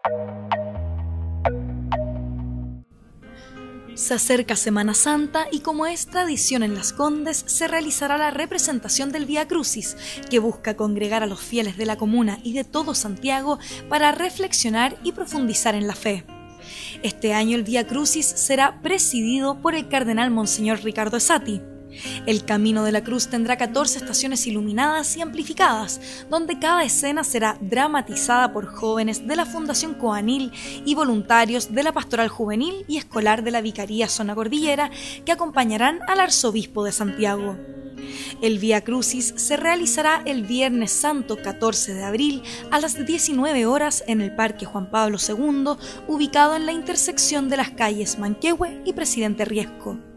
Se acerca Semana Santa y, como es tradición en Las Condes, se realizará la representación del Vía Crucis, que busca congregar a los fieles de la comuna y de todo Santiago para reflexionar y profundizar en la fe. Este año el Vía Crucis será presidido por el cardenal Monseñor Ricardo Esati. El Camino de la Cruz tendrá 14 estaciones iluminadas y amplificadas, donde cada escena será dramatizada por jóvenes de la Fundación Coanil y voluntarios de la Pastoral Juvenil y Escolar de la Vicaría Zona Cordillera, que acompañarán al Arzobispo de Santiago. El Vía Crucis se realizará el Viernes Santo 14 de abril a las 19 horas en el Parque Juan Pablo II, ubicado en la intersección de las calles Manquehue y Presidente Riesco.